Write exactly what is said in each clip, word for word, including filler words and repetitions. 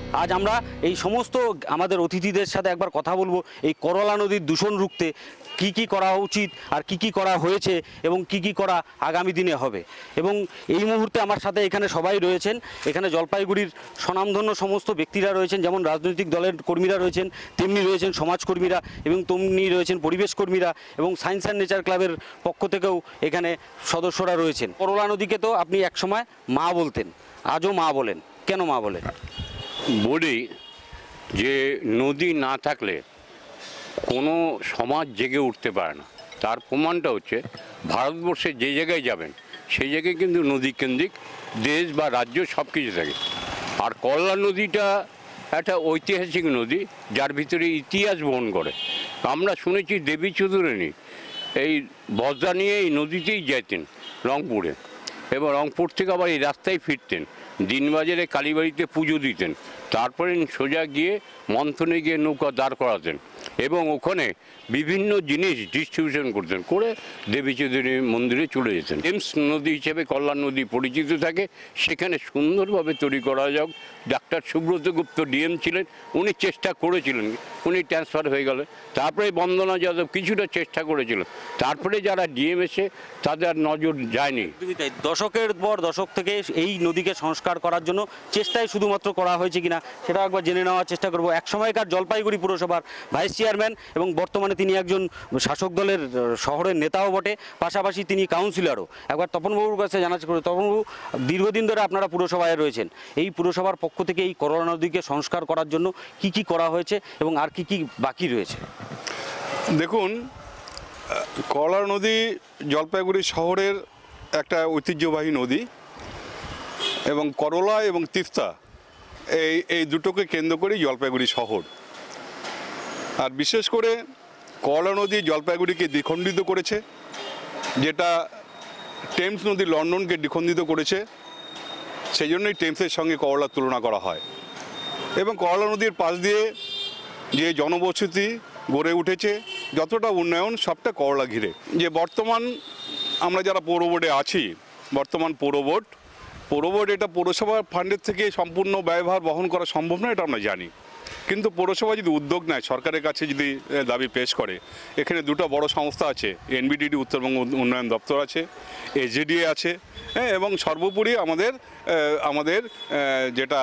আজ আমরা এই সমস্ত আমাদের অতিথিদের সাথে একবার কথা বলবো এই করলা নদীর দূষণ রুখতে কি কি করা উচিত আর কি কি করা হয়েছে এবং কি কি করা আগামী দিনে হবে। এবং এই মুহূর্তে আমার সাথে এখানে সবাই রয়েছেন, এখানে জলপাইগুড়ির স্বনামধন্য সমস্ত ব্যক্তিরা রয়েছেন, যেমন রাজনৈতিক দলের কর্মীরা রয়েছেন, তেমনি রয়েছেন সমাজকর্মীরা এবং তেমনি রয়েছেন পরিবেশ কর্মীরা এবং সায়েন্স অ্যান্ড নেচার ক্লাবের পক্ষ থেকেও এখানে সদস্যরা রয়েছেন। করলা নদীকে তো আপনি একসময় মা বলতেন, আজও মা বলেন, কেন মা বলেন? বলি যে নদী না থাকলে কোনো সমাজ জেগে উঠতে পারে না। তার প্রমাণটা হচ্ছে ভারতবর্ষে যে জায়গায় যাবেন সেই জায়গায় কিন্তু নদী কেন্দ্রিক দেশ বা রাজ্য সব কিছু থাকে। আর করলা নদীটা একটা ঐতিহাসিক নদী যার ভিতরে ইতিহাস বহন করে। আমরা শুনেছি দেবী চৌধুরানী এই বজরা নিয়ে এই নদীতেই যেতেন রংপুরে, এবং রংপুর থেকে আবার এই রাস্তায় ফিরতেন, দিনবাজারে কালীবাড়িতে পুজো দিতেন, তারপরে সোজা গিয়ে মন্থনে গিয়ে নৌকা দাঁড় করাতেন এবং ওখানে বিভিন্ন জিনিস ডিস্ট্রিবিউশন করতেন, করে দেবী চৌধুরী মন্দিরে চলে যেতেন। এমস নদী হিসেবে কল্যাণ নদী পরিচিত থাকে। সেখানে সুন্দরভাবে তৈরি করা যাক। ডাক্তার সুব্রত গুপ্ত ডিএম ছিলেন, উনি চেষ্টা করেছিলেন, উনি ট্রান্সফার হয়ে গেলেন। তারপরে বন্দনা যাদব কিছুটা চেষ্টা করেছিলেন, তারপরে যারা ডিএম এসে তাদের নজর যায়নি। দশকের পর দশক থেকে এই নদীকে সংস্কার করার জন্য চেষ্টাই শুধুমাত্র করা হয়েছে কিনা সেটা একবার জেনে নেওয়ার চেষ্টা করব। একসময়কার জলপাইগুড়ি পুরসভার ভাইস চেয়ারম্যান এবং বর্তমানে তিনি একজন শাসক দলের শহরের নেতাও বটে, পাশাপাশি তিনি কাউন্সিলরও। একবার তপনবাবুর কাছে জানার করে, তপনবাবু দীর্ঘদিন ধরে আপনারা পুরসভায় রয়েছেন, এই পুরসভার পক্ষ থেকে এই করলা নদীকে সংস্কার করার জন্য কি কি করা হয়েছে এবং আর কি কি বাকি রয়েছে? দেখুন, করলা নদী জলপাইগুড়ি শহরের একটা ঐতিহ্যবাহী নদী এবং করলা এবং তিস্তা এই এই দুটোকে কেন্দ্র করেই জলপাইগুড়ি শহর। আর বিশেষ করে করলা নদী জলপাইগুড়িকে দ্বিখণ্ডিত করেছে, যেটা টেমস নদী লন্ডনকে দ্বিখণ্ডিত করেছে, সেই জন্যই টেমসের সঙ্গে করলার তুলনা করা হয়। এবং করলা নদীর পাশ দিয়ে যে জনবসতি গড়ে উঠেছে, যতটা উন্নয়ন সবটা করলা ঘিরে। যে বর্তমান আমরা যারা পৌর বোর্ডে আছি, বর্তমান পৌর বোর্ড পৌর বোর্ড এটা পৌরসভার ফান্ডের থেকে সম্পূর্ণ ব্যয়ভার বহন করা সম্ভব নয়, এটা আমরা জানি। কিন্তু পৌরসভা যদি উদ্যোগ নেয়, সরকারের কাছে যদি দাবি পেশ করে, এখানে দুটো বড় সংস্থা আছে, এনবিডিডি উত্তরবঙ্গ উন্নয়ন দপ্তর আছে, এসজিডিএ আছে, হ্যাঁ, এবং সর্বোপরি আমাদের আমাদের যেটা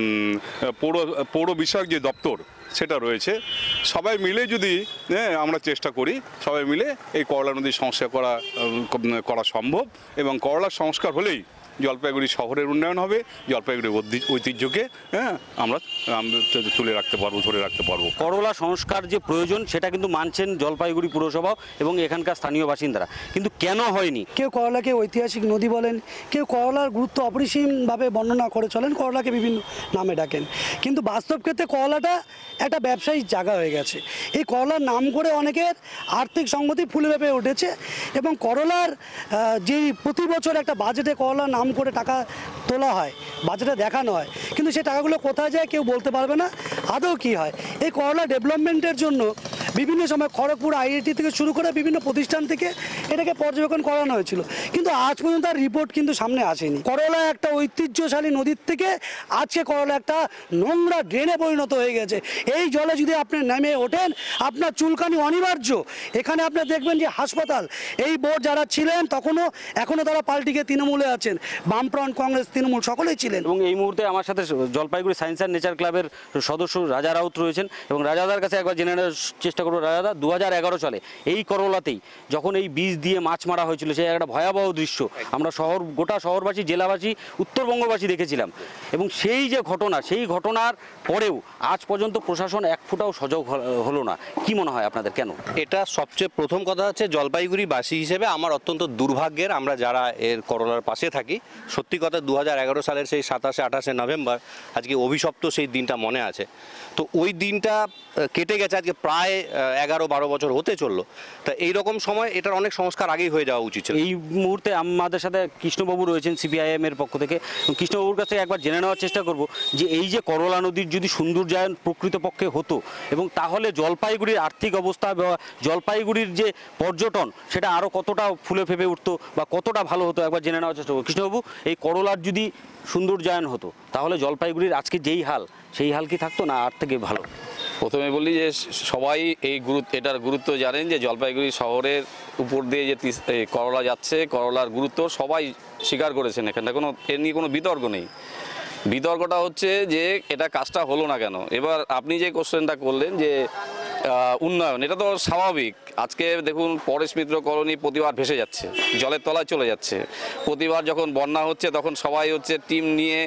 পৌর পৌর বিষয়ক যে দপ্তর সেটা রয়েছে। সবাই মিলে যদি হ্যাঁ আমরা চেষ্টা করি, সবাই মিলে এই করলা নদীর সংস্কার করা করা সম্ভব। এবং করলার সংস্কার হলেই জলপাইগুড়ি শহরের উন্নয়ন হবে, জলপাইগুড়ির ঐতিহ্যকে হ্যাঁ আমরা তুলে রাখতে পারবো, ধরে রাখতে পারবো। করলা সংস্কার যে প্রয়োজন সেটা কিন্তু মানছেন জলপাইগুড়ি পুরসভা এবং এখানকার স্থানীয় বাসিন্দারা, কিন্তু কেন হয়নি? কেউ করলাকে ঐতিহাসিক নদী বলেন, কেউ করলার গুরুত্ব অপরিসীমভাবে বর্ণনা করে চলেন, করলাকে বিভিন্ন নামে ডাকেন। কিন্তু বাস্তব ক্ষেত্রে করলাটা একটা ব্যবসায়িক জায়গা হয়ে গেছে। এই করলার নাম করে অনেকের আর্থিক সংগতি ফুলে ফেঁপে উঠেছে এবং করলার যেই প্রতি বছর একটা বাজেটে করলার নাম করে টাকা তোলা হয়, বাজেটে দেখানো হয়, কিন্তু সেই টাকাগুলো কোথায় যায় কেউ বলতে পারবে না, আদৌ কী হয়। এই করলা ডেভেলপমেন্টের জন্য বিভিন্ন সময় খড়গপুর আইআইটি থেকে শুরু করে বিভিন্ন প্রতিষ্ঠান থেকে এটাকে পর্যবেক্ষণ করানো হয়েছিল, কিন্তু আজ পর্যন্ত তার রিপোর্ট কিন্তু সামনে আসেনি। করলা একটা ঐতিহ্যশালী নদীর থেকে আজকে করলা একটা নোংরা ড্রেনে পরিণত হয়ে গেছে। এই জলে যদি আপনি নেমে ওঠেন আপনার চুলকানি অনিবার্য। এখানে আপনি দেখবেন যে হাসপাতাল, এই বোর্ড যারা ছিলেন তখনও এখনও তারা পাল্টিকে তৃণমূলে আছেন, বামফ্রন্ট, কংগ্রেস, তৃণমূল সকলেই ছিলেন। এবং এই মুহূর্তে আমার সাথে জলপাইগুড়ি সায়েন্স অ্যান্ড নেচার ক্লাবের সদস্য রাজা রাউত রয়েছেন এবং রাজাদার কাছে একবার জেনে নেওয়ার চেষ্টা করবো। রাজাদা, দু হাজার এগারো সালে এই করলাতেই যখন এই বীজ দিয়ে মাছ মারা হয়েছিল, সেই একটা ভয়াবহ দৃশ্য আমরা শহর গোটা শহরবাসী, জেলাবাসী, উত্তরবঙ্গবাসী দেখেছিলাম। এবং সেই যে ঘটনা, সেই ঘটনার পরেও আজ পর্যন্ত প্রশাসন এক ফুটাও সজাগ হলো না। কি মনে হয় আপনাদের, কেন? এটা সবচেয়ে প্রথম কথা হচ্ছে জলপাইগুড়িবাসী হিসেবে আমার অত্যন্ত দুর্ভাগ্যের, আমরা যারা এর করলার পাশে থাকি, সত্যি কথা দু হাজার এগারো সালের সেই সাতাশে আঠাশে নভেম্বর আজকে অভিশপ্ত সেই দিনটা মনে আছে। তো ওই দিনটা কেটে গেছে আজকে প্রায় এগারো বারো বছর হতে চললো। তা এইরকম সময় এটার অনেক সংস্কার আগেই হয়ে যাওয়া উচিত ছিল। এই মুহূর্তে আমাদের সাথে কৃষ্ণবাবু রয়েছেন সিপিআইএম এর পক্ষ থেকে। কৃষ্ণবাবুর কাছ থেকে একবার জেনে নেওয়ার চেষ্টা করব যে এই যে করলা নদীর যদি সৌন্দর্যায়ন প্রকৃতপক্ষে হতো এবং তাহলে জলপাইগুড়ির আর্থিক অবস্থা বা জলপাইগুড়ির যে পর্যটন সেটা আরও কতটা ফুলে ফেপে উঠতো বা কতটা ভালো হতো একবার জেনে নেওয়ার চেষ্টা করব। কৃষ্ণবাবু, এই করলার যদি সৌন্দর্যায়ন হতো তাহলে জলপাইগুড়ির আজকে যেই হাল সেই হাল কি থাকতো না আর থেকে ভালো? প্রথমে বলি যে সবাই এই গুরুত্ব এটার গুরুত্ব জানেন যে জলপাইগুড়ি শহরের উপর দিয়ে যে করলা যাচ্ছে, করলার গুরুত্ব সবাই স্বীকার করেছেন, এখানটা কোনো এ নিয়ে কোনো বিতর্ক নেই। বিতর্কটা হচ্ছে যে এটা কাজটা হলো না কেন। এবার আপনি যে কোশ্চেনটা করলেন যে উন্নয়ন, এটা তো স্বাভাবিক। আজকে দেখুন পরেশ মিত্র কলোনি প্রতিবার ভেসে যাচ্ছে, জলের তলায় চলে যাচ্ছে। প্রতিবার যখন বন্যা হচ্ছে তখন সবাই হচ্ছে টিম নিয়ে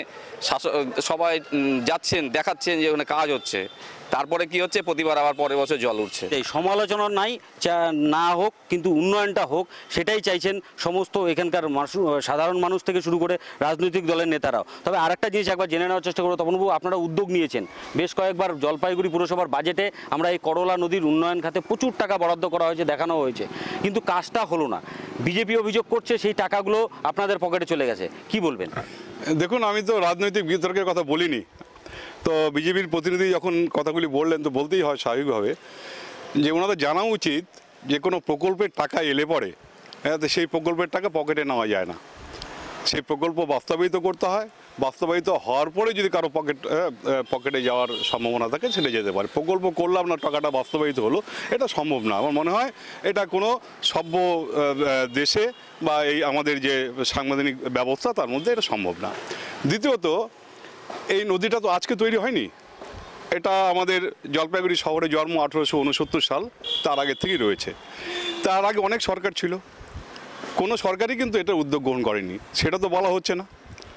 সবাই যাচ্ছেন, দেখাচ্ছেন যে ওখানে কাজ হচ্ছে। তারপরে কি হচ্ছে, প্রতিবার আবার পরের বছর জল উঠছে। এই সমালোচনা নাই না হোক, কিন্তু উন্নয়নটা হোক সেটাই চাইছেন সমস্ত এখানকার সাধারণ মানুষ থেকে শুরু করে রাজনৈতিক দলের নেতারাও। তবে আরেকটা জিনিস একবার জেনে নেওয়ার চেষ্টা করবো, তপনবাবু, আপনারা উদ্যোগ নিয়েছেন বেশ কয়েকবার জলপাইগুড়ি পুরসভার বাজেটে আমরা এই করলা নদীর উন্নয়ন খাতে প্রচুর টাকা বরাদ্দ করা হয়েছে, দেখানো হয়েছে, কিন্তু কাজটা হলো না। বিজেপি অভিযোগ করছে সেই টাকাগুলো আপনাদের পকেটে চলে গেছে, কি বলবেন? দেখুন, আমি তো রাজনৈতিক বিতর্কের কথা বলিনি, তো বিজেপির প্রতিনিধি যখন কথাগুলি বললেন তো বলতেই হয় স্বাভাবিকভাবে যে ওনাদের জানা উচিত যে কোনো প্রকল্পের টাকা এলে পরে হ্যাঁ তো সেই প্রকল্পের টাকা পকেটে নেওয়া যায় না, সেই প্রকল্প বাস্তবায়িত করতে হয়। বাস্তবায়িত হওয়ার পরে যদি কারো পকেট পকেটে যাওয়ার সম্ভাবনা থাকে সেটা যেতে পারে। প্রকল্প করলাম না, টাকাটা বাস্তবায়িত হলো, এটা সম্ভব না। আমার মনে হয় এটা কোনো সভ্য দেশে বা এই আমাদের যে সাংবিধানিক ব্যবস্থা তার মধ্যে এটা সম্ভব না। দ্বিতীয়ত, এই নদীটা তো আজকে তৈরি হয়নি, এটা আমাদের জলপাইগুড়ি শহরে জন্ম আঠেরোশো উনসত্তর সাল, তার আগে থেকেই রয়েছে। তার আগে অনেক সরকার ছিল, কোনো সরকারই কিন্তু এটা উদ্যোগ গ্রহণ করেনি, সেটা তো বলা হচ্ছে না।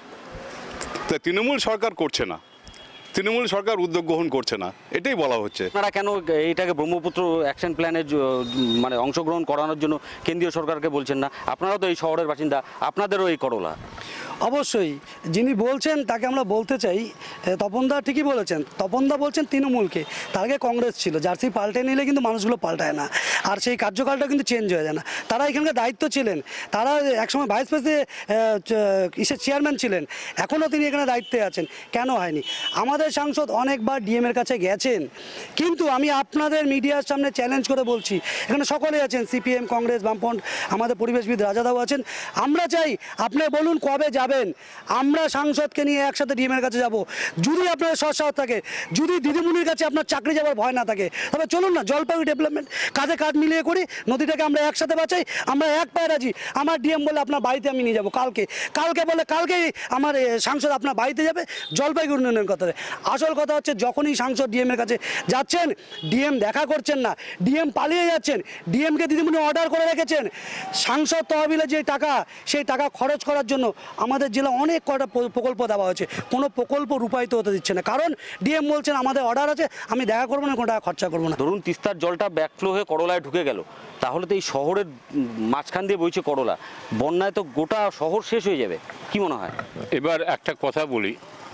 তাই তৃণমূল সরকার করছে না, তৃণমূল সরকার উদ্যোগ গ্রহণ করছে না, এটাই বলা হচ্ছে। আপনারা কেন এইটাকে ব্রহ্মপুত্র অ্যাকশন প্ল্যানের মানে অংশগ্রহণ করানোর জন্য কেন্দ্রীয় সরকারকে বলছেন না? আপনারাও তো এই শহরের বাসিন্দা, আপনাদেরও এই করলা। অবশ্যই যিনি বলছেন তাকে আমরা বলতে চাই, তপনদা ঠিকই বলেছেন। তপনদা বলছেন তৃণমূলকে, তার আগে কংগ্রেস ছিল। জার্সি পাল্টে নিলে কিন্তু মানুষগুলো পাল্টায় না, আর সেই কার্যকালটা কিন্তু চেঞ্জ হয়ে যায় না। তারা এখানকার দায়িত্ব ছিলেন, তারা একসময় ভাইস প্রেসিডেন্ট ইসের চেয়ারম্যান ছিলেন, এখনও তিনি এখানে দায়িত্বে আছেন। কেন হয়নি? আমাদের সাংসদ অনেকবার ডিএমের কাছে গেছেন, কিন্তু আমি আপনাদের মিডিয়ার সামনে চ্যালেঞ্জ করে বলছি, এখানে সকলে আছেন, সিপিএম, কংগ্রেস, বামপন্থ, আমাদের পরিবেশবিদ রাজাদাও আছেন। আমরা চাই আপনি বলুন কবে যাবেন, আমরা সাংসদকে নিয়ে একসাথে ডিএমের কাছে যাব। যদি আপনার সৎসাহস থাকে, যদি দিদিমণির কাছে আপনার চাকরি যাওয়ার ভয় না থাকে, তবে চলুন না জলপাইগুড়ি ডেভেলপমেন্ট কাঁধে কাঁধ মিলিয়ে করি, নদীটাকে আমরা একসাথে বাঁচাই। আমরা এক পায়ে রাজি। আমার ডিএম বলে আপনার বাড়িতে আমি নিয়ে যাবো কালকে, কালকে বলে কালকেই আমার সাংসদ আপনার বাড়িতে যাবে জলপাইগুড়ি উন্নয়নের কথা। আসল কথা হচ্ছে যখনই সাংসদ ডিএমের কাছে যাচ্ছেন, ডিএম দেখা করছেন না, ডিএম পালিয়ে যাচ্ছেন, ডিএমকে দিদিমণি অর্ডার করে রেখেছেন সাংসদ তহবিলে যে টাকা, সেই টাকা খরচ করার জন্য আমাদের জেলা অনেক কটা প্রকল্প দেওয়া হয়েছে, কোনো প্রকল্প রূপায়িত হতে দিচ্ছে না, কারণ ডিএম বলছেন আমাদের অর্ডার আছে, আমি দেখা করবো না, কোনো টাকা খরচা করবো না। ধরুন তিস্তার জলটা ব্যাকফ্লো হয়ে করলায় ঢুকে গেল, তাহলে তো এই শহরের মাঝখান দিয়ে বইছে করলা, বন্যায় তো গোটা শহর শেষ হয়ে যাবে, কি মনে হয়? এবার একটা কথা বলি,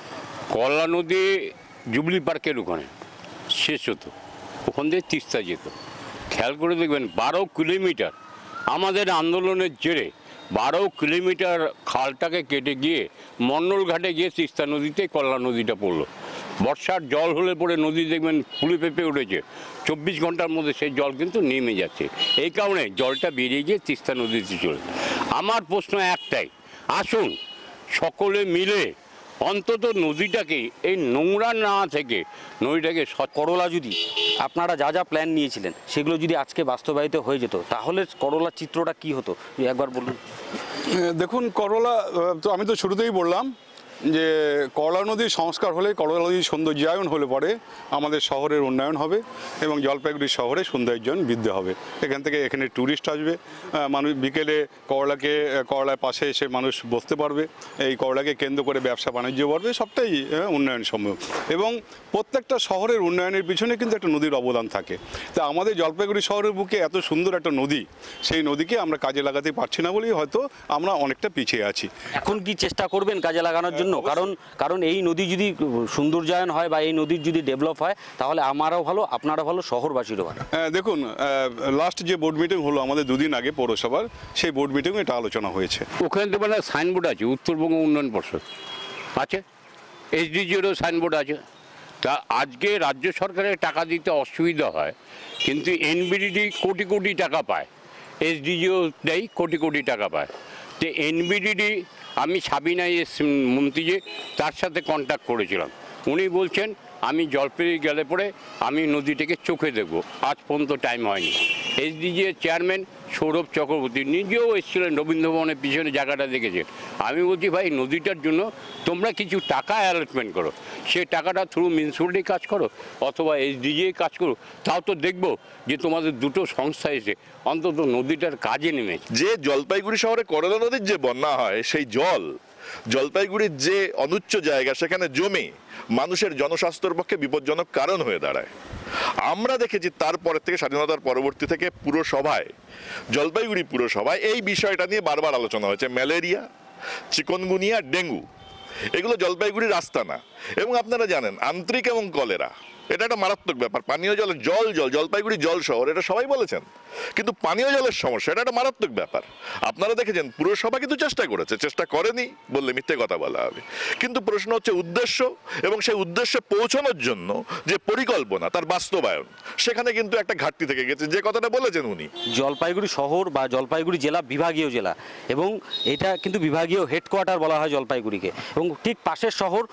করলা নদী জুবলি পার্কের ওখানে শেষ হতো, ওখান দিয়ে তিস্তা যেত। খেয়াল করে দেখবেন বারো কিলোমিটার আমাদের আন্দোলনের জেরে বারো কিলোমিটার খালটাকে কেটে গিয়ে মন্ডল ঘাটে গিয়ে তিস্তা নদীতে করলা নদীটা পড়লো। বর্ষার জল হলে পরে নদী দেখবেন ফুলে ফেঁপে উঠেছে, চব্বিশ ঘন্টার মধ্যে সেই জল কিন্তু নেমে যাচ্ছে। এই কারণে জলটা বেরিয়ে গিয়ে তিস্তা নদীতে চলে। আমার প্রশ্ন একটাই, আসুন সকলে মিলে অন্তত নদীটাকে এই নোংরা না থেকে নদীটাকে করলা যদি আপনারা যা যা প্ল্যান নিয়েছিলেন সেগুলো যদি আজকে বাস্তবায়িত হয়ে যেত, তাহলে করলার চিত্রটা কি হতো একবার বলুন। দেখুন, করলা তো আমি তো শুরুতেই বললাম যে করলা নদীর সংস্কার হলে, করলা নদীর সৌন্দর্যায়ন হলে পরে আমাদের শহরের উন্নয়ন হবে এবং জলপাইগুড়ি শহরে সৌন্দর্যায়ন বৃদ্ধি হবে। এখান থেকে এখানে ট্যুরিস্ট আসবে, মানুষ বিকেলে করলাকে করলার পাশে এসে মানুষ বসতে পারবে, এই করলাকে কেন্দ্র করে ব্যবসা বাণিজ্য বাড়বে, সবটাই উন্নয়ন সম্ভব। এবং প্রত্যেকটা শহরের উন্নয়নের পিছনে কিন্তু একটা নদীর অবদান থাকে। তা আমাদের জলপাইগুড়ি শহরের বুকে এত সুন্দর একটা নদী, সেই নদীকে আমরা কাজে লাগাতে পারছি না বলেই হয়তো আমরা অনেকটা পিছিয়ে আছি। এখন কি চেষ্টা করবেন কাজে লাগানোর জন্য? জন্য, কারণ কারণ এই নদী যদি সৌন্দর্যায়ন হয় বা এই নদীর যদি ডেভেলপ হয় তাহলে আমারও ভালো, আপনারা ভালো, শহরবাসীরও ভালো। হ্যাঁ, দেখুন লাস্ট যে বোর্ড মিটিং হলো আমাদের দুদিন আগে পৌরসভার, সেই বোর্ড মিটিংয়ে এটা আলোচনা হয়েছে। ওখানে তো মানে সাইনবোর্ড আছে, উত্তরবঙ্গ উন্নয়ন পর্ষদ আছে, এইচডিজিরও সাইনবোর্ড আছে। তা আজকে রাজ্য সরকারের টাকা দিতে অসুবিধা হয়, কিন্তু এনবিডিডি কোটি কোটি টাকা পায়, এইচডিজিও দেয় কোটি কোটি টাকা পায়। তো এনবিডিডি আমি সাবিনা এস মন্ত্রী যে তার সাথে কন্ট্যাক্ট করেছিলাম, উনি বলছেন আমি জলপাইগুড়ি গেলে পরে আমি নদীটাকে চোখে দেখব, আজ পর্যন্ত টাইম হয়নি। এইচডিজি এর চেয়ারম্যান সৌরভ চক্রবর্তী নিজেও এসেছিলেন, রবীন্দ্রভবনের পিছনে জায়গাটা দেখেছেন। আমি বলছি ভাই নদীটার জন্য তোমরা কিছু টাকা অ্যালটমেন্ট করো, সে টাকাটা থ্রু মিউনিসিপ্যালিটি কাজ করো অথবা এইচডিজি কাজ করো, তাও তো দেখবো যে তোমাদের দুটো সংস্থা এসে অন্তত নদীটার কাজে নেমেছে। যে জলপাইগুড়ি শহরে করলা নদীর যে বন্যা হয়, সেই জল জলপাইগুড়ির যে অনুচ্চ জায়গা সেখানে জমে মানুষের জনস্বাস্থ্যের পক্ষে বিপজ্জনক কারণ হয়ে দাঁড়ায়। আমরা দেখেছি তারপরের থেকে, স্বাধীনতার পরবর্তী থেকে পুরসভায়, জলপাইগুড়ি পুরসভায় এই বিষয়টা নিয়ে বারবার আলোচনা হয়েছে। ম্যালেরিয়া, চিকনগুনিয়া, ডেঙ্গু এগুলো জলপাইগুড়ির আস্তানা। এবং আপনারা জানেন আন্ত্রিক এবং কলেরা এটা একটা মারাত্মক ব্যাপার। পানীয় জলের জল জল জলপাইগুড়ি জল শহর, এটা সবাই বলেছেন, কিন্তু পানীয় জলের সমস্যা এটা একটা মারাত্মক ব্যাপার। আপনারা দেখেছেন পুরসভা কিন্তু চেষ্টা করেছে, চেষ্টা করেনি বললে মিথ্যে কথা বলা হবে। কিন্তু প্রশ্ন হচ্ছে উদ্দেশ্য, এবং সেই উদ্দেশ্যে পৌঁছানোর জন্য যে পরিকল্পনা তার বাস্তবায়ন, সেখানে কিন্তু একটা ঘাটতি থেকে গেছে, যে কথাটা বলেছেন উনি। জলপাইগুড়ি শহর বা জলপাইগুড়ি জেলা বিভাগীয় জেলা, এবং এটা কিন্তু বিভাগীয় হেডকোয়ার্টার বলা হয় জলপাইগুড়িকে, এবং ঠিক পাশের শহর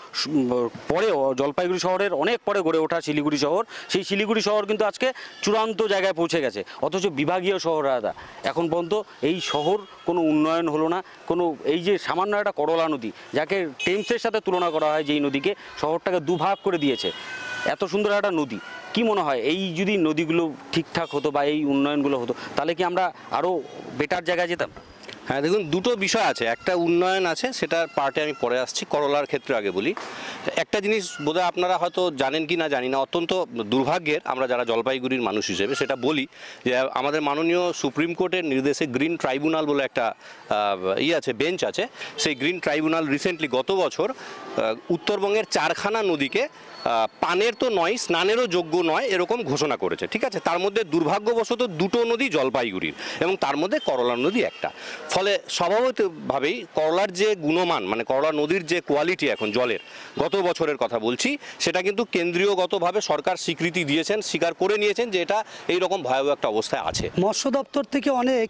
পরেও জলপাইগুড়ি শহরের অনেক পরে গড়ে ওঠা শিলিগুড়ি শহর, সেই শিলিগুড়ি শহর কিন্তু আজকে চূড়ান্ত জায়গায় পৌঁছে গেছে, অথচ বিভাগীয় শহর আলাদা। এখন পর্যন্ত এই শহর কোনো উন্নয়ন হলো না। কোনো এই যে সামান্য একটা করলা নদী, যাকে টেমসের সাথে তুলনা করা হয়, যেই নদীকে শহরটাকে দুভাগ করে দিয়েছে, এত সুন্দর একটা নদী। কি মনে হয় এই যদি নদীগুলো ঠিকঠাক হতো বা এই উন্নয়নগুলো হতো, তাহলে কি আমরা আরও বেটার জায়গায় যেতাম? হ্যাঁ, দেখুন দুটো বিষয় আছে, একটা উন্নয়ন আছে, সেটার পার্টে আমি পরে আসছি। করলার ক্ষেত্রে আগে বলি, একটা জিনিস বোধহয় আপনারা হয়তো জানেন কি না জানি না, অত্যন্ত দুর্ভাগ্যের আমরা যারা জলপাইগুড়ির মানুষ হিসেবে সেটা বলি, যে আমাদের মাননীয় সুপ্রিম কোর্টের নির্দেশে গ্রিন ট্রাইব্যুনাল বলে একটা ই আছে, বেঞ্চ আছে, সেই গ্রিন ট্রাইব্যুনাল রিসেন্টলি গত বছর উত্তরবঙ্গের চারখানা নদীকে পানের তো নয়, স্নানেরও যোগ্য নয় এরকম ঘোষণা করেছে। ঠিক আছে, তার মধ্যে দুর্ভাগ্যবশত দুটো নদী জলপাইগুড়ির, এবং তার মধ্যে করলা নদী একটা। ফলে স্বভাবতভাবেই করলার যে গুণমান, মানে করলা নদীর যে কোয়ালিটি এখন জলের, গত বছরের কথা বলছি, সেটা কিন্তু কেন্দ্রীয়গতভাবে সরকার স্বীকৃতি দিয়েছেন, স্বীকার করে নিয়েছেন যে এটা এইরকম ভয়াবহ একটা অবস্থায় আছে। মৎস্য দপ্তর থেকে অনেক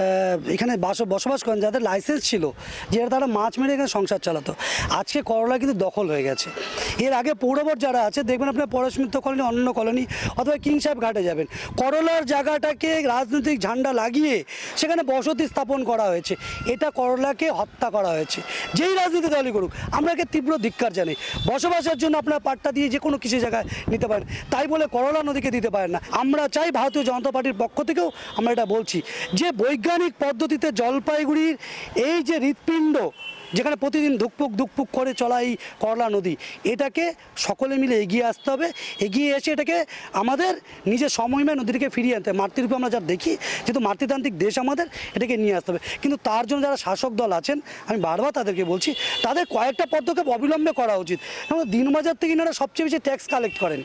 এখানে বসবাস করেন যাদের লাইসেন্স ছিল, যে তারা মাছ মেরে এখানে সংসার চালাতো, আজকে করলা কিন্তু দখল হয়ে গেছে। এর আগে পৌরবর যারা আছে দেখবেন আপনার পরশমিত্র কলোনি, অন্য কলোনি অথবা কিং সাহেব ঘাটে যাবেন, করলার জায়গাটাকে রাজনৈতিক ঝান্ডা লাগিয়ে সেখানে বসতি স্থাপন করা হয়েছে। এটা করলাকে হত্যা করা হয়েছে, যেই রাজনীতি দলই করুক। আমরা একে তীব্র ধিক্কার জানি। বসবাসের জন্য আপনার পাট্টা দিয়ে যে কোনো কিছু জায়গায় নিতে পারেন, তাই বলে করলা নদীকে দিতে পারেন না। আমরা চাই, ভারতীয় জনতা পার্টির পক্ষ থেকেও আমরা এটা বলছি, যে বৈজ্ঞানিক পদ্ধতিতে জলপাইগুড়ির এই যে হৃৎপিণ্ড, যেখানে প্রতিদিন ধুকপুক ধুকপুক করে চলা এই করলা নদী, এটাকে সকলে মিলে এগিয়ে আসতে হবে। এগিয়ে এসে এটাকে আমাদের নিজের সময়ময় নদীটাকে ফিরিয়ে আনতে হবে। মাতৃরূপে আমরা যা দেখি, যেহেতু মাতৃতান্ত্রিক দেশ আমাদের, এটাকে নিয়ে আসতে হবে। কিন্তু তার জন্য যারা শাসক দল আছেন, আমি বারবার তাদেরকে বলছি, তাদের কয়েকটা পদক্ষেপ অবিলম্বে করা উচিত। এবং দিনবাজার থেকে এনারা সবচেয়ে বেশি ট্যাক্স কালেক্ট করেন।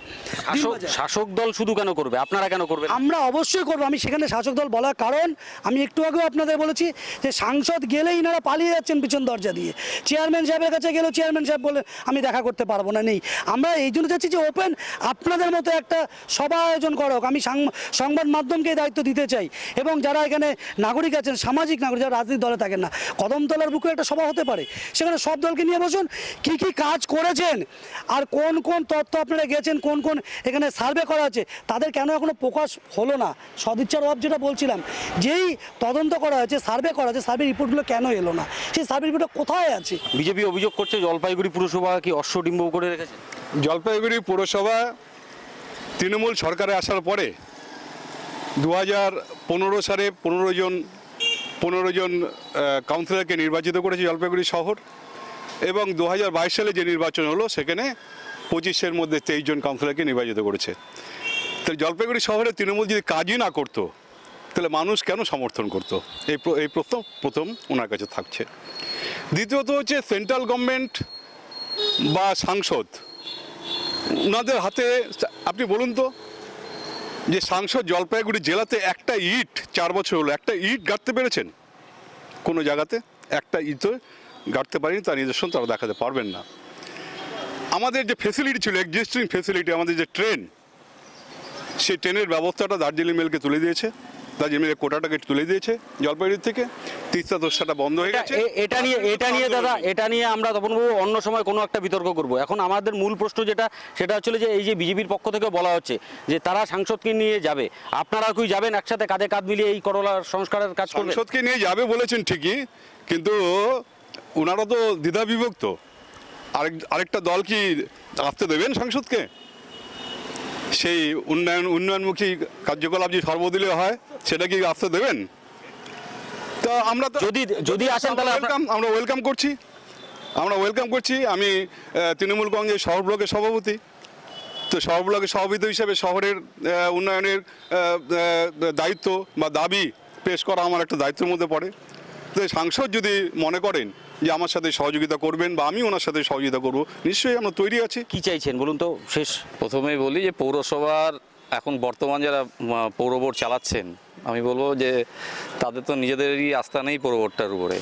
শাসক দল শুধু কেন করবে, আপনারা কেন করবেন? আমরা অবশ্যই করবো। আমি সেখানে শাসক দল বলার কারণ, আমি একটু আগেও আপনাদের বলেছি যে সাংসদ গেলেই এনারা পালিয়ে যাচ্ছেন পিছন দরজা দিয়ে। চেয়ারম্যান সাহেবের কাছে গেলেও চেয়ারম্যান সাহেব বলে আমি দেখা করতে পারবো না, নেই। আমরা এই জন্য চাচ্ছি যে ওপেন আপনাদের মতো একটা সভা আয়োজন করা হোক। আমি সংবাদ মাধ্যমকে দায়িত্ব দিতে চাই, এবং যারা এখানে নাগরিক আছেন, সামাজিক নাগরিক, যারা রাজনৈতিক দলে থাকেন না, কদমতলার বুকে একটা সভা হতে পারে, সেখানে সব দলকে নিয়ে বসুন, কি কি কাজ করেছেন আর কোন কোন তথ্য আপনারা গেছেন, কোন কোন এখানে সার্ভে করা আছে, তাদের কেন এখনো প্রকাশ হলো না। সদিচ্ছার অভাব যেটা বলছিলাম, যেই তদন্ত করা হয়েছে, সার্ভে করা হয়েছে, সার্ভে রিপোর্টগুলো কেন এলো না, সেই সার্ভে রিপোর্টটা কোথায় আছে? বিজেপি অভিযোগ করছে জলপাইগুড়ি পুরসভা কি অশ্বডিম্ব করে রেখেছে। জলপাইগুড়ি পৌরসভা তৃণমূল সরকারে আসার পরে দু হাজার পনেরো সালে পনেরো জন পনেরো জন কাউন্সিলরকে নির্বাচিত করেছে জলপাইগুড়ি শহর, এবং দু হাজার বাইশ সালে যে নির্বাচন হলো সেখানে পঁচিশের মধ্যে তেইশ জন কাউন্সিলরকে নির্বাচিত করেছে। তো জলপাইগুড়ি শহরে তৃণমূল যদি কাজই না করতো, তাহলে মানুষ কেন সমর্থন করতো? এই এই প্রশ্ন প্রথম ওনার কাছে থাকছে। দ্বিতীয়ত হচ্ছে সেন্ট্রাল গভর্নমেন্ট বা সাংসদ, ওনাদের হাতে আপনি বলুন তো যে সাংসদ জলপাইগুড়ি জেলাতে একটা ইট চার বছর হলো একটা ইট গাড়তে পেরেছেন কোনো জায়গাতে? একটা ইট গাড়তে পারেনি, তার নিদর্শন তারা দেখাতে পারবেন না। আমাদের যে ফেসিলিটি ছিল, এক্সিস্টিং ফেসিলিটি, আমাদের যে ট্রেন, সেই ট্রেনের ব্যবস্থাটা দার্জিলিং মেলকে তুলে দিয়েছে, দার্জিলিং মেলের কোটাটাকে তুলে দিয়েছে জলপাইগুড়ি থেকে। তিস্তা দোষটা বন্ধ হয়ে গেছে। এটা নিয়ে এটা নিয়ে দাদা এটা নিয়ে আমরা তপনবাবু অন্য সময় কোনো একটা বিতর্ক করব। এখন আমাদের মূল প্রশ্ন যেটা, সেটা হচ্ছে যে এই যে বিজেপির পক্ষ থেকে বলা হচ্ছে যে তারা সাংসদকে নিয়ে যাবে, আপনারা কি যাবেন একসাথে কাঁধে কাঁধ মিলিয়ে এই করলা সংস্কারের কাজ করবেন? সাংসদকে নিয়ে যাবে বলেছেন ঠিকই, কিন্তু ওনারা তো দ্বিধা বিভক্ত। আরেক আরেকটা দল কি আসতে দেবেন সাংসদকে? সেই উন্নয়ন উন্নয়নমুখী কার্যকলাপ যে সর্বদলীয় হয় সেটা কি আসতে দেবেন? তা আমরা তো যদি যদি আসেন তাহলে ওয়েলকাম, আমরা ওয়েলকাম করছি, আমরা ওয়েলকাম করছি। আমি তৃণমূল কংগ্রেস শহর ব্লকের সভাপতি, তো শহর ব্লকের সভাপতি হিসেবে শহরের উন্নয়নের দায়িত্ব বা দাবি পেশ করা আমার একটা দায়িত্বের মধ্যে পড়ে। তো সাংসদ যদি মনে করেন যে আমার সাথে সহযোগিতা করবেন বা আমি ওনার সাথে সহযোগিতা করব, নিশ্চয়ই আমরা তৈরি আছি। কি চাইছেন বলুন তো? শেষ প্রথমেই বলি যে পৌরসভার এখন বর্তমান যারা পৌর বোর্ড চালাচ্ছেন, আমি বলবো যে তাদের তো নিজেদেরই আস্থা নেই পৌর বোর্ডটার উপরে।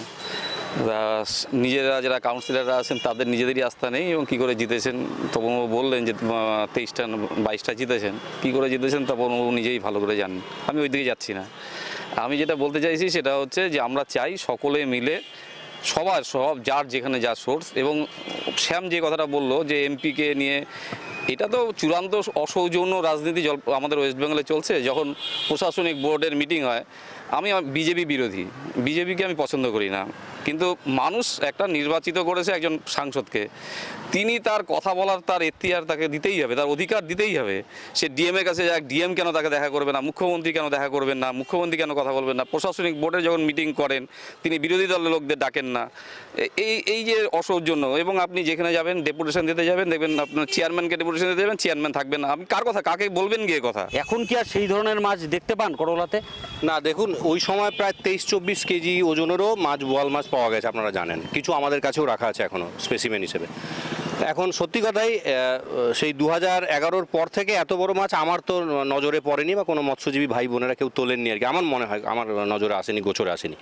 নিজেরা যারা কাউন্সিলররা আছেন তাদের নিজেদেরই আস্থা নেই, এবং কী করে জিতেছেন তপন বললেন যে তেইশটা বাইশটা জিতেছেন, কী করে জিতেছেন তপন নিজেই ভালো করে জানেন। আমি ওই দিকে যাচ্ছি না। আমি যেটা বলতে চাইছি সেটা হচ্ছে যে আমরা চাই সকলে মিলে সবার সব যার যেখানে যা সোর্স, এবং শ্যাম যে কথাটা বললো যে এমপিকে নিয়ে, এটা তো চূড়ান্ত অসৌজন্য রাজনীতি জল আমাদের ওয়েস্ট বেঙ্গলে চলছে। যখন প্রশাসনিক বোর্ডের মিটিং হয়, আমি বিজেপি বিরোধী, বিজেপিকে আমি পছন্দ করি না, কিন্তু মানুষ একটা নির্বাচিত করেছে একজন সাংসদকে, তিনি তার কথা বলার তার এখতিয়ার তাকে দিতেই হবে, তার অধিকার দিতেই হবে। সে ডিএমের কাছে যাক, ডিএম কেন তাকে দেখা করবে না, মুখ্যমন্ত্রী কেন দেখা করবেন না, মুখ্যমন্ত্রী কেন কথা বলবেন না, প্রশাসনিক বোর্ডে যখন মিটিং করেন তিনি বিরোধী দলের লোকদের ডাকেন না। এই এই যে অসৌজন্য, এবং আপনি যেখানে যাবেন ডেপুটেশন দিতে যাবেন, দেখবেন আপনার চেয়ারম্যানকে ডেপুটেশন দিতে যাবেন, চেয়ারম্যান থাকবেন না। আপনি কার কথা কাকে বলবেন গিয়ে কথা? এখন কি আর সেই ধরনের মাছ দেখতে পান করলাতে? না, দেখুন ওই সময় প্রায় তেইশ চব্বিশ কেজি ওজনেরও মাছ, বোয়াল মাছ পাওয়া গেছে, আপনারা জানেন। কিছু আমাদের কাছেও রাখা আছে এখনও স্পেসিমেন হিসেবে। এখন সত্যি কথাই সেই দু হাজার এগারোর পর থেকে এত বড় মাছ আমার তো নজরে পড়েনি, বা কোনো মৎস্যজীবী ভাই বোনেরা কেউ তোলেননি আর কি, আমার মনে হয়, আমার নজরে আসেনি, গোচরে আসেনি।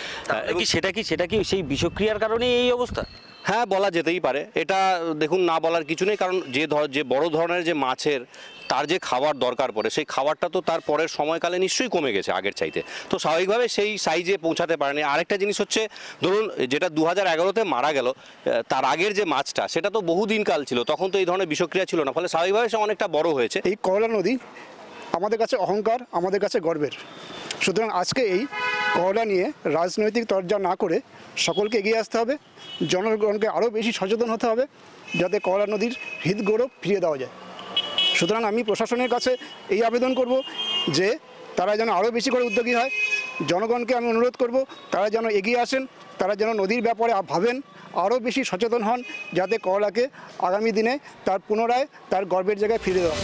কি সেটা কি সেটা কি সেই বিষক্রিয়ার কারণে এই অবস্থা? হ্যাঁ, বলা যেতেই পারে। এটা দেখুন, না বলার কিছু নেই, কারণ যে ধর যে বড় ধরনের যে মাছের তার যে খাবার দরকার পড়ে, সেই খাবারটা তো তার পরের সময়কালে নিশ্চয়ই কমে গেছে আগের চাইতে, তো স্বাভাবিকভাবে সেই সাইজে পৌঁছাতে পারেনি। আরেকটা জিনিস হচ্ছে, ধরুন যেটা দু হাজার এগারোতে মারা গেল, তার আগের যে মাছটা সেটা তো বহুদিনকাল ছিল, তখন তো এই ধরনের বিষক্রিয়া ছিল না, ফলে স্বাভাবিকভাবে সে অনেকটা বড় হয়েছে। এই করলা নদী আমাদের কাছে অহংকার, আমাদের কাছে গর্বের। সুতরাং আজকে এই করলা নিয়ে রাজনৈতিক তরজা না করে সকলকে এগিয়ে আসতে হবে, জনগণকে আরও বেশি সচেতন হতে হবে, যাতে করলা নদীর হৃদগৌরব ফিরিয়ে দেওয়া যায়। সুতরাং আমি প্রশাসনের কাছে এই আবেদন করব যে তারা যেন আরও বেশি করে উদ্যোগী হয়। জনগণকে আমি অনুরোধ করব তারা যেন এগিয়ে আসেন, তারা যেন নদীর ব্যাপারে ভাবেন, আরও বেশি সচেতন হন, যাতে করলাকে আগামী দিনে তার পুনরায় তার গর্বের জায়গায় ফিরে দেওয়া।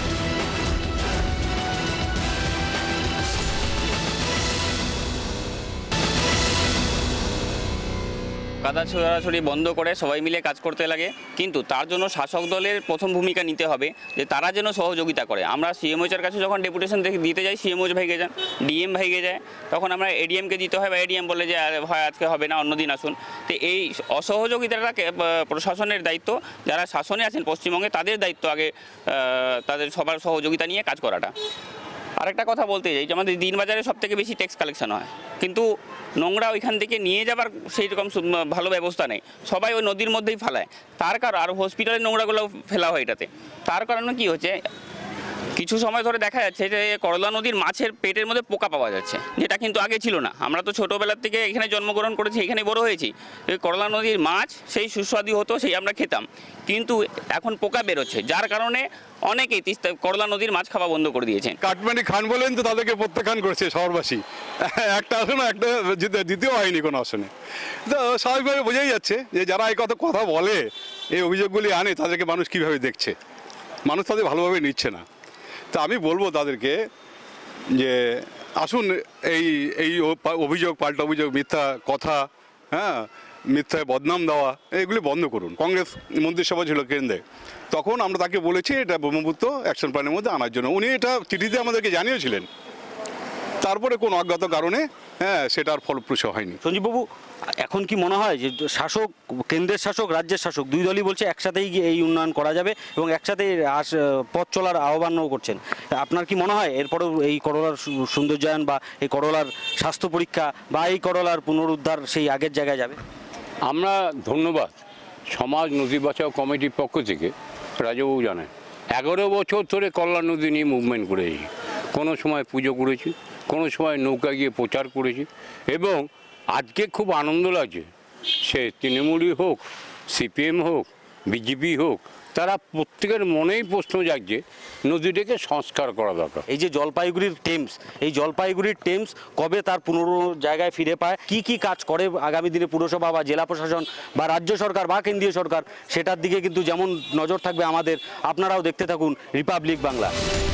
কাদা ছোড়াছড়ি বন্ধ করে সবাই মিলে কাজ করতে লাগে, কিন্তু তার জন্য শাসক দলের প্রথম ভূমিকা নিতে হবে যে তারা যেন সহযোগিতা করে। আমরা সিএমওচের কাছে যখন ডেপুটেশন দিতে যাই, সিএমওচ ভাইগে যান, ডিএম ভাইগে যায়, তখন আমরা এডিএমকে দিতে হয়, বা এডিএম বলে যে হয় আজকে হবে না, অন্যদিন আসুন। তো এই অসহযোগিতাটা প্রশাসনের দায়িত্ব, যারা শাসনে আছেন পশ্চিমবঙ্গে তাদের দায়িত্ব আগে তাদের সবার সহযোগিতা নিয়ে কাজ করাটা। আরেকটা কথা বলতে চাই যে আমাদের দিনবাজারে সব থেকে বেশি ট্যাক্স কালেকশন হয়, কিন্তু নোংরা ওইখান থেকে নিয়ে যাবার সেই রকম ভালো ব্যবস্থা নেই, সবাই ওই নদীর মধ্যেই ফেলায়। তার কারণ আর হসপিটালের নোংরাগুলো ফেলা হয় এটাতে। তার কারণে কী হচ্ছে, কিছু সময় ধরে দেখা যাচ্ছে যে করলা নদীর মাছের পেটের মধ্যে পোকা পাওয়া যাচ্ছে, যেটা কিন্তু আগে ছিল না। আমরা তো ছোটোবেলার থেকে এখানে জন্মগ্রহণ করেছি, এখানে বড় হয়েছি, করলা নদীর মাছ সেই সুস্বাদু হতো, সেই আমরা খেতাম, কিন্তু এখন পোকা বেরোচ্ছে, যার কারণে অনেকেই তিস্তা করলা নদীর মাছ খাওয়া বন্ধ করে দিয়েছেন। কাটমানি খান বলেন তো তাদেরকে প্রত্যাখ্যান করেছে শহরবাসী, একটা আসনে একটা দ্বিতীয় হয়নি কোনো আসনে। তো স্বাভাবিকভাবে বোঝাই যাচ্ছে যে যারা এই কথা কথা বলে, এই অভিযোগগুলি আনে, তাদেরকে মানুষ কীভাবে দেখছে, মানুষ তাদের ভালোভাবে নিচ্ছে না। তা আমি বলবো তাদেরকে যে আসুন, এই এই অভিযোগ, পাল্টা অভিযোগ, মিথ্যা কথা, হ্যাঁ, মিথ্যায় বদনাম দেওয়া এগুলি বন্ধ করুন। কংগ্রেস মন্ত্রিসভা ছিল কেন্দ্রে, তখন আমরা তাকে বলেছি এটা ব্রহ্মপুত্র অ্যাকশন প্ল্যানের মধ্যে আনার জন্য, উনি এটা চিঠিতে আমাদেরকে জানিয়েছিলেন। তারপরে কোনো অজ্ঞাত কারণে হ্যাঁ সেটা আর ফলপ্রসূ হয়নি। সঞ্জীববাবু, এখন কি মনে হয় যে শাসক, কেন্দ্রের শাসক, রাজ্যের শাসক দুই দলই বলছে একসাথেই গিয়ে এই উন্নয়ন করা যাবে এবং একসাথেই পথ চলার আহ্বানও করছেন, আপনার কি মনে হয় এরপরেও এই করলার সৌন্দর্যায়ন বা এই করলার স্বাস্থ্য পরীক্ষা বা এই করলার পুনরুদ্ধার সেই আগের জায়গায় যাবে? আমরা ধন্যবাদ সমাজ নদী বাঁচাও কমিটির পক্ষ থেকে, রাজবাবু জানেন এগারো বছর ধরে কল্লা নদী নিয়ে মুভমেন্ট করেছি, কোনো সময় পুজো করেছি, কোনো সময় নৌকা গিয়ে প্রচার করেছি এবং আজকে খুব আনন্দ লাগছে, সে তৃণমূলই হোক, সিপিএম হোক, বিজেপি হোক, তারা প্রত্যেকের মনেই প্রশ্ন জাগছে নদীটাকে সংস্কার করা দরকার। এই যে জলপাইগুড়ির টেমস, এই জলপাইগুড়ির টেমস কবে তার পুনরু জায়গায় ফিরে পায়, কি কি কাজ করে আগামী দিনে পুরসভা বা জেলা প্রশাসন বা রাজ্য সরকার বা কেন্দ্রীয় সরকার, সেটার দিকে কিন্তু যেমন নজর থাকবে আমাদের, আপনারাও দেখতে থাকুন রিপাবলিক বাংলা।